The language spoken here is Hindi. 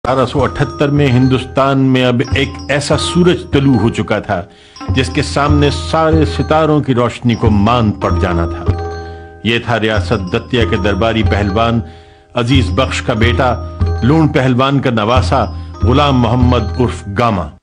1878 में हिंदुस्तान में अब एक ऐसा सूरज तलू हो चुका था जिसके सामने सारे सितारों की रोशनी को मान पड़ जाना था। यह था रियासत दतिया के दरबारी पहलवान अजीज बख्श का बेटा, लूण पहलवान का नवासा गुलाम मोहम्मद उर्फ गामा।